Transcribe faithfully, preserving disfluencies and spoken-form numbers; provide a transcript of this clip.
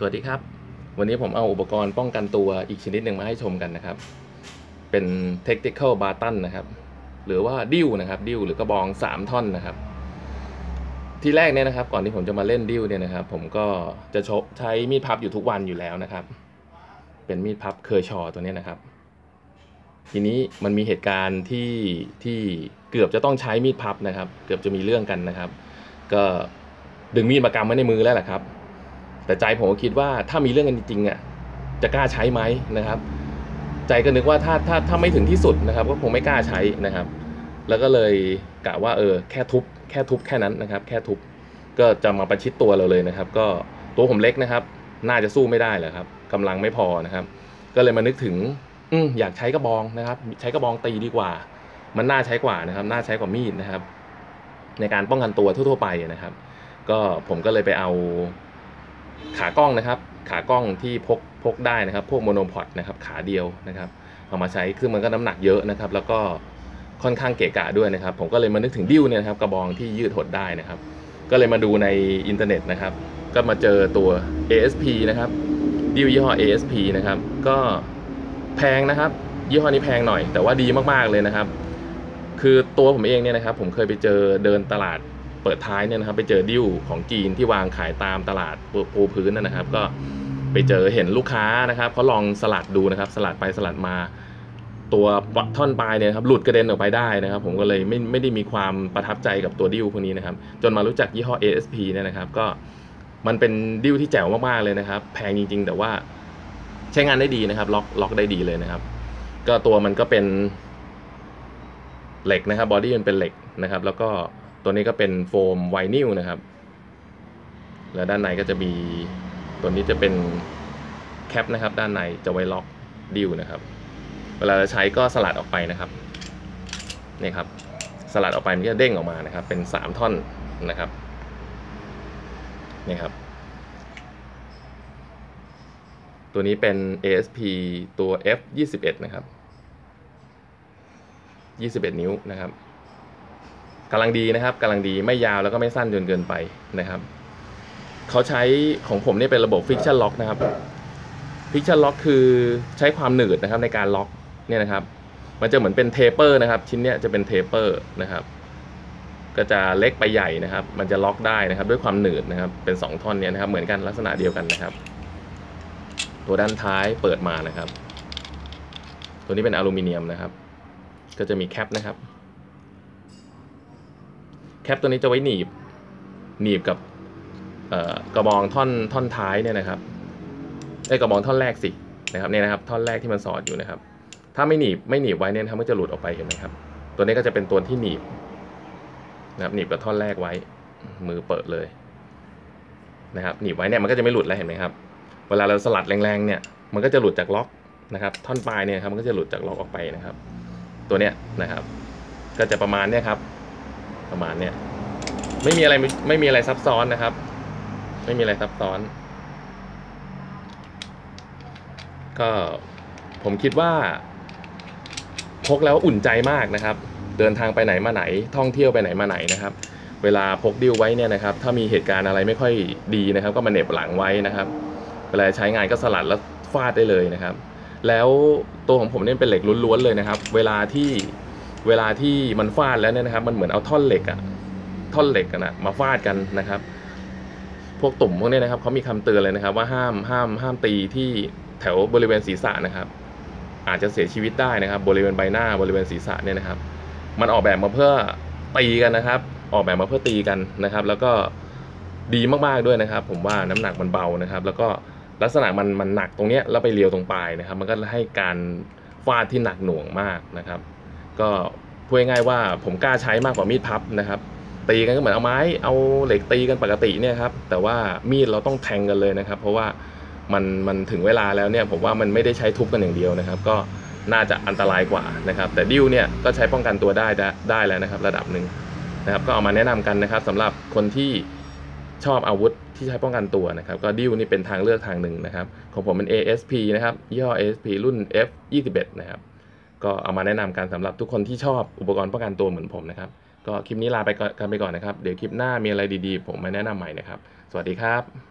สวัสดีครับวันนี้ผมเอาอุปกรณ์ป้องกันตัวอีกชนิดหนึ่งมาให้ชมกันนะครับเป็น Tactical Baton นะครับหรือว่าดิ้วนะครับดิ้วหรือกระบองสามท่อนนะครับที่แรกเนี่ยนะครับก่อนที่ผมจะมาเล่นดิ้วเนี่ยนะครับผมก็จะใช้มีดพับอยู่ทุกวันอยู่แล้วนะครับเป็นมีดพับเคอร์ชอตัวนี้นะครับทีนี้มันมีเหตุการณ์ที่ที่เกือบจะต้องใช้มีดพับนะครับเกือบจะมีเรื่องกันนะครับก็ดึงมีดมากำไว้ในมือแล้วแหละครับแต่ใจผมก็คิดว่าถ้ามีเรื่องกันจริงๆอ่ะจะกล้าใช้ไหมนะครับใจก็นึกว่าถ้าถ้าถ้าไม่ถึงที่สุดนะครับก็คงไม่กล้าใช้นะครับแล้วก็เลยกะว่าเออแค่ทุบแค่ทุบแค่นั้นนะครับแค่ทุบก็จะมาประชิดตัวเราเลยนะครับก็ตัวผมเล็กนะครับน่าจะสู้ไม่ได้แหละครับกำลังไม่พอนะครับก็เลยมานึกถึงอืมอยากใช้กระบองนะครับใช้กระบองตีดีกว่ามันน่าใช้กว่านะครับน่าใช้กว่ามีดนะครับในการป้องกันตัวทั่วๆไปนะครับก็ผมก็เลยไปเอาขากล้องนะครับขากล้องที่พกพกได้นะครับพวกโมโนพอดนะครับขาเดียวนะครับเอามาใช้คือมันก็น้ำหนักเยอะนะครับแล้วก็ค่อนข้างเกะกะด้วยนะครับผมก็เลยมานึกถึงดิ้วเนี่ยนะครับกระบองที่ยืดหดได้นะครับก็เลยมาดูในอินเทอร์เน็ตนะครับก็มาเจอตัว เอ เอส พี นะครับดิ้วยี่ห้อ เอ เอส พี นะครับก็แพงนะครับยี่ห้อนี้แพงหน่อยแต่ว่าดีมากๆเลยนะครับคือตัวผมเองเนี่ยนะครับผมเคยไปเจอเดินตลาดเปิดท้ายเนี่ยนะครับไปเจอดิ้วของจีนที่วางขายตามตลาดปูพื้นนะครับก็ไปเจอเห็นลูกค้านะครับเขาลองสลัดดูนะครับสลัดไปสลัดมาตัวท่อนปลายเนี่ยครับหลุดกระเด็นออกไปได้นะครับผมก็เลยไม่ไม่ได้มีความประทับใจกับตัวดิ้วพวกนี้นะครับจนมารู้จักยี่ห้อ เอ เอส พี เนี่ยนะครับก็มันเป็นดิ้วที่แจ๋วมากๆเลยนะครับแพงจริงๆแต่ว่าใช้งานได้ดีนะครับล็อกล็อกได้ดีเลยนะครับก็ตัวมันก็เป็นเหล็กนะครับบอดี้มันเป็นเหล็กนะครับแล้วก็ตัวนี้ก็เป็นโฟมไวนิลนะครับแล้วด้านในก็จะมีตัวนี้จะเป็นแคปนะครับด้านในจะไว้ล็อกดิ้วนะครับเวลาเราใช้ก็สลัดออกไปนะครับนี่ครับสลัดออกไปมันจะเด้งออกมานะครับเป็นสามท่อนนะครับนี่ครับตัวนี้เป็น เอ เอส พี ตัว เอฟ ยี่สิบเอ็ดนะครับยี่สิบเอ็ดนิ้วนะครับกำลังดีนะครับกำลังดีไม่ยาวแล้วก็ไม่สั้นจนเกินไปนะครับเขาใช้ของผมนี่เป็นระบบ Friction Lock นะครับ Friction Lock คือใช้ความหนืดนะครับในการล็อกเนี่ยนะครับมันจะเหมือนเป็นเทเปอร์นะครับชิ้นเนี้ยจะเป็นเทเปอร์นะครับก็จะเล็กไปใหญ่นะครับมันจะล็อกได้นะครับด้วยความหนืดนะครับเป็นสองท่อนเนี้ยนะครับเหมือนกันลักษณะเดียวกันนะครับตัวด้านท้ายเปิดมานะครับตัวนี้เป็นอลูมิเนียมนะครับก็จะมีแคปนะครับแคปตัวนี้จะไว้หนีบหนีบกับกระบองท่อนท่อนท้ายเนี่ยนะครับไอ้กระบองท่อนแรกสินะครับเนี่ยนะครับท่อนแรกที่มันสอดอยู่นะครับถ้าไม่หนีบไม่หนีบไว้เนี่ยมันจะหลุดออกไปเห็นไหมครับตัวนี้ก็จะเป็นตัวที่หนีบนะครับหนีบกับท่อนแรกไว้มือเปิดเลยนะครับหนีบไว้เนี่ยมันก็จะไม่หลุดแล้วเห็นไหมครับเวลาเราสลัดแรงๆเนี่ยมันก็จะหลุดจากล็อกนะครับท่อนปลายเนี่ยครับมันก็จะหลุดจากล็อกออกไปนะครับตัวเนี้ยนะครับก็จะประมาณเนี้ยครับประมาณเนี้ยไม่มีอะไรไม่มีอะไรซับซ้อนนะครับไม่มีอะไรซับซ้อนก็ผมคิดว่าพกแล้วอุ่นใจมากนะครับเดินทางไปไหนมาไหนท่องเที่ยวไปไหนมาไหนนะครับเวลาพกดิ้วไว้เนี่ยนะครับถ้ามีเหตุการณ์อะไรไม่ค่อยดีนะครับก็มาเหน็บหลังไว้นะครับเวลาใช้งานก็สลัดแล้วฟาดได้เลยนะครับแล้วตัวของผมเนี่ยเป็นเหล็กล้วนๆเลยนะครับเวลาที่เวลาที่มันฟาดแล้วเนี่ยนะครับมันเหมือนเอาท่อนเหล็กอะท่อนเหล็กกันนะมาฟาดกันนะครับพวกตุ่มพวกนี้นะครับเขามีคำเตือนเลยนะครับว่าห้ามห้ามห้ามตีที่แถวบริเวณศีรษะนะครับอาจจะเสียชีวิตได้นะครับบริเวณใบหน้าบริเวณศีรษะเนี่ยนะครับมันออกแบบมาเพื่อตีกันนะครับออกแบบมาเพื่อตีกันนะครับแล้วก็ดีมากๆด้วยนะครับผมว่าน้ำหนักมันเบานะครับแล้วก็ลักษณะมันมันหนักตรงนี้แล้วไปเลียวตรงปลายนะครับมันก็ให้การฟาดที่หนักหน่วงมากนะครับก็พูดง่ายๆว่าผมกล้าใช้มากกว่ามีดพับนะครับตีกันก็เหมือนเอาไม้เอาเหล็กตีกันปกติเนี่ยครับแต่ว่ามีดเราต้องแทงกันเลยนะครับเพราะว่ามันมันถึงเวลาแล้วเนี่ยผมว่ามันไม่ได้ใช้ทุบกันอย่างเดียวนะครับก็น่าจะอันตรายกว่านะครับแต่ดิ้วเนี่ยก็ใช้ป้องกันตัวได้ได้แล้วนะครับระดับหนึ่งนะครับก็เอามาแนะนำกันนะครับสำหรับคนที่ชอบอาวุธที่ใช้ป้องกันตัวนะครับก็ดิ้วนี่เป็นทางเลือกทางหนึ่งนะครับของผมเป็น เอ เอส พี นะครับยี่ห้อ เอ เอส พี รุ่น เอฟ ยี่สิบเอ็ด นะครับก็เอามาแนะนำกันสำหรับทุกคนที่ชอบอุปกรณ์ป้องกันตัวเหมือนผมนะครับก็คลิปนี้ลาไปกันไปก่อนนะครับเดี๋ยวคลิปหน้ามีอะไรดีๆผมมาแนะนำใหม่นะครับสวัสดีครับ